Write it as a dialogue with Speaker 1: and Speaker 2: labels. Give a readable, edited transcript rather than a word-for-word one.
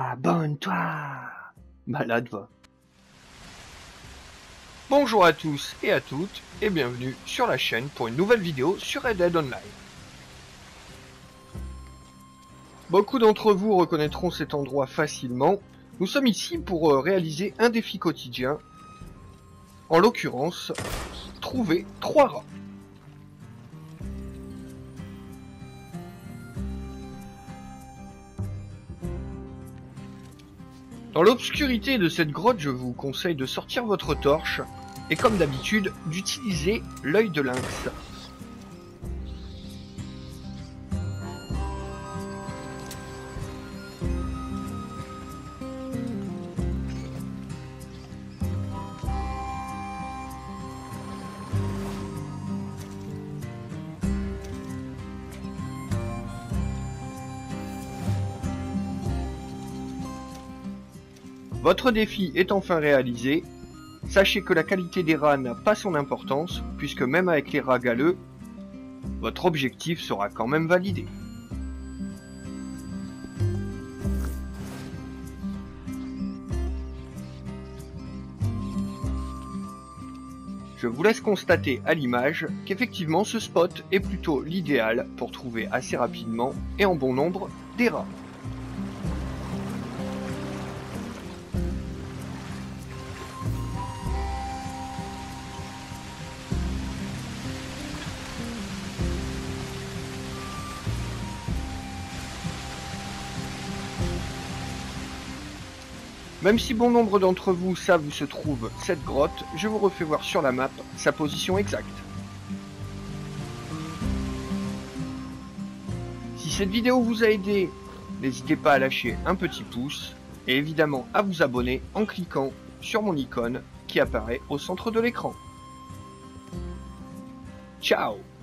Speaker 1: Abonne-toi. Malade va. Bonjour à tous et à toutes et bienvenue sur la chaîne pour une nouvelle vidéo sur Red Dead Online. Beaucoup d'entre vous reconnaîtront cet endroit facilement. Nous sommes ici pour réaliser un défi quotidien. En l'occurrence, trouver 3 rats. Dans l'obscurité de cette grotte, je vous conseille de sortir votre torche et comme d'habitude, d'utiliser l'œil de lynx. Votre défi est enfin réalisé. Sachez que la qualité des rats n'a pas son importance, puisque même avec les rats galeux, votre objectif sera quand même validé. Je vous laisse constater à l'image qu'effectivement ce spot est plutôt l'idéal pour trouver assez rapidement et en bon nombre des rats. Même si bon nombre d'entre vous savent où se trouve cette grotte, je vous refais voir sur la map sa position exacte. Si cette vidéo vous a aidé, n'hésitez pas à lâcher un petit pouce et évidemment à vous abonner en cliquant sur mon icône qui apparaît au centre de l'écran. Ciao!